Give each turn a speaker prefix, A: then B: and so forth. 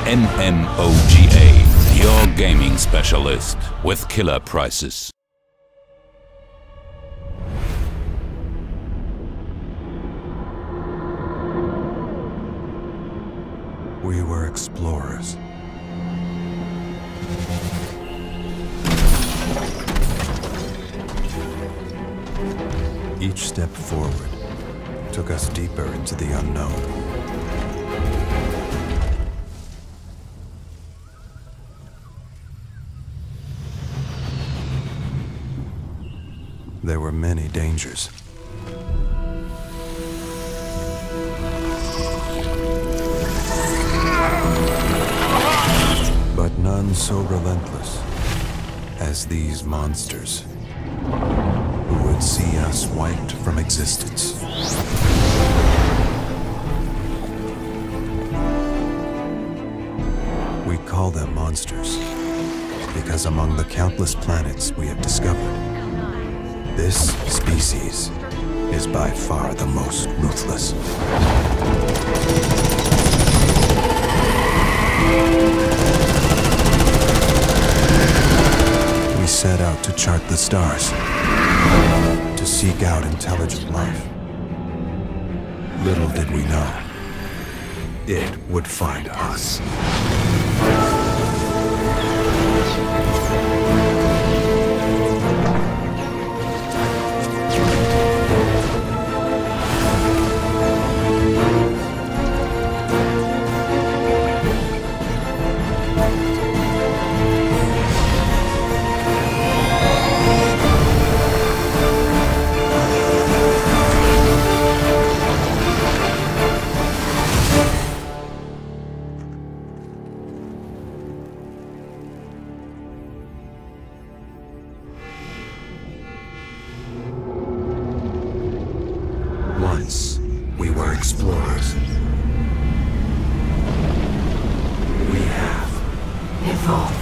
A: MMOGA, your gaming specialist with killer prices.
B: We were explorers. Each step forward took us deeper into the unknown. There were many dangers. But none so relentless as these monsters who would see us wiped from existence. We call them monsters because among the countless planets we have discovered, this species is by far the most ruthless. We set out to chart the stars, to seek out intelligent life. Little did we know, it would find us. Once, we were explorers. We have
C: evolved.